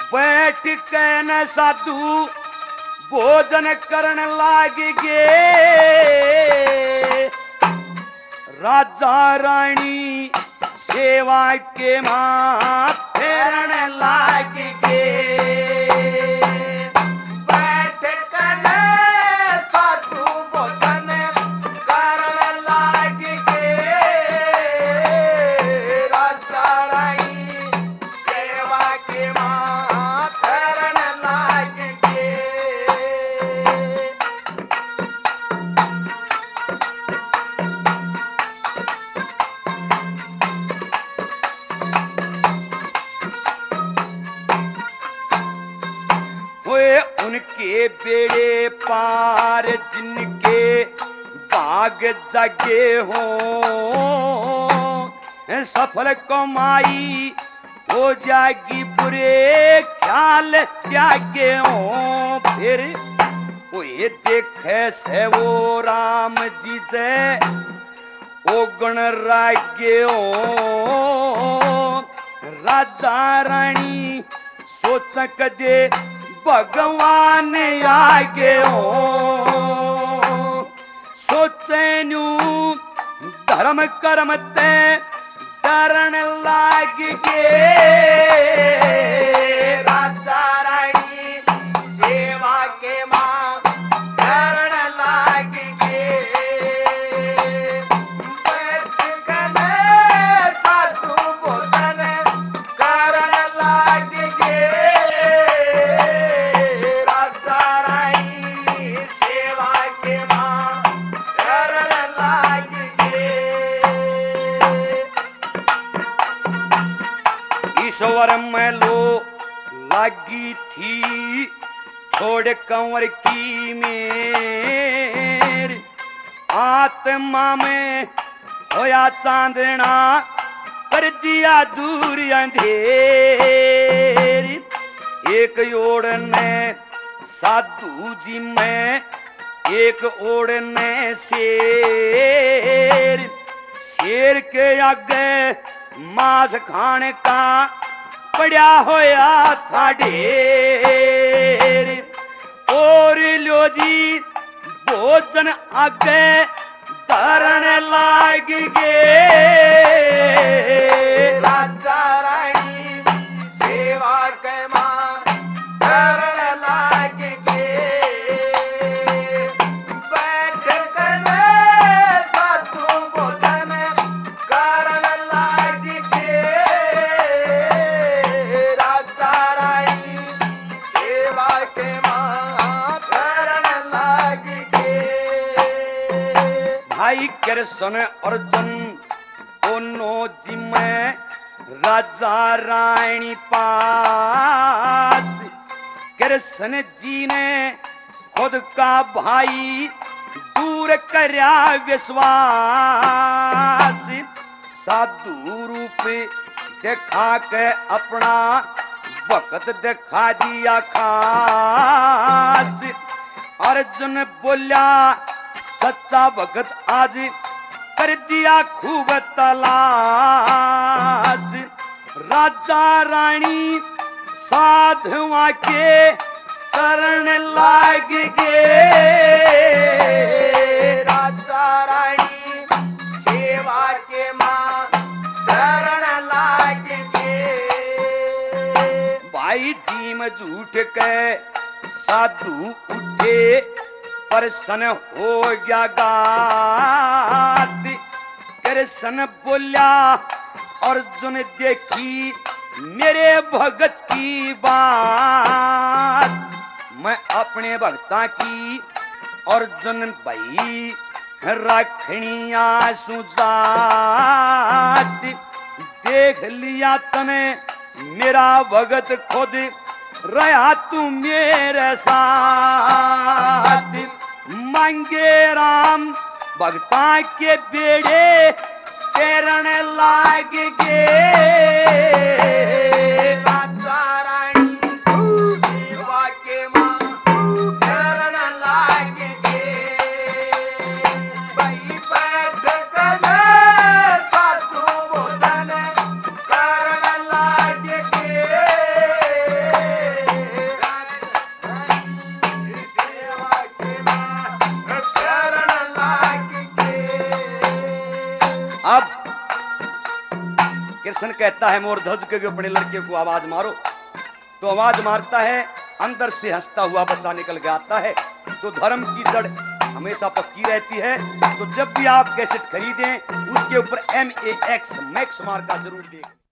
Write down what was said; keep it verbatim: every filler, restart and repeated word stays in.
बैठ के न साधु भोजन करने लाग गे। राजा रानी सेवा के मां फेरने लाग गे। बैठ कर साधु भोजन करने लाग गे। राजा रानी सेवा के मां फेरने लाग गे। उनके बेड़े पार जिनके बाग जागे हो, सफल कमाई हो जाएगी बुरे ख्याल त्यागे हो। फिर वो ये देखे से वो राम जी से ओ गण रागे हो। राजा रानी सोच कदे भगवान आगे हो। सोचे न्यू धर्म कर्म ते डरन लाग गे। राजा रानी सेवा के मां डरन लाग गे। बैठ कर साधु भोजन करन लाग गे। राजा रानी सेवा के मां डरन लाग गे। ईश्वर में लो लगी थी छोड़ कंवर की मेर। आत्मा में होया चांदना कर दिया दूर अंधेर। एक ओर ने साधु जी में एक ओर ने शेर। शेर के आगे मांस खाने का पड़ा होया था ढेर। और लो जी भोजन आगे धरन लाग गे। राजा रानी सेवा के मां डरन लाग गे। बैठ कर साधु भोजन करन लाग गे। राजा रानी सेवा के मां डरन लाग गे। भाई कृष्ण अर्जुन दोनों जी में राजा रानी पास। कृष्ण जी ने खुद का भाई दूर करया विश्वास। साधु रूप दिखा के अपना वक्त दिखा दिया खास। अर्जुन बोला सच्चा भगत आज कर दिया खूब तलाश। राजा रानी साधुआ के शरण लाग गे। राजा रानी सेवा के मां शरण लाग गे। भाई जी में झूठ के साधु उठे प्रसन्न हो गया गात। कृष्ण बोला अर्जुन देखी मेरे भगत की बात। मैं अपने भक्ता की अर्जुन भाई रखनिया सुजात। देख लिया तने मेरा भगत खुद रहा तू मेरे साथ। मांगे राम भक्ता के बेड़े तेरन लाग गे। राजा रानी सेवा के मां तेरन लाग गे। भाई बैठ कर साधु भोजन करन लाग गे। सुदर्शन कहता है मोर ध्वज के अपने लड़के को आवाज मारो। तो आवाज मारता है, अंदर से हंसता हुआ बच्चा निकल के आता है। तो धर्म की जड़ हमेशा पक्की रहती है। तो जब भी आप कैसेट खरीदें उसके ऊपर एम ए एक्स मैक्स मार्का जरूर दें।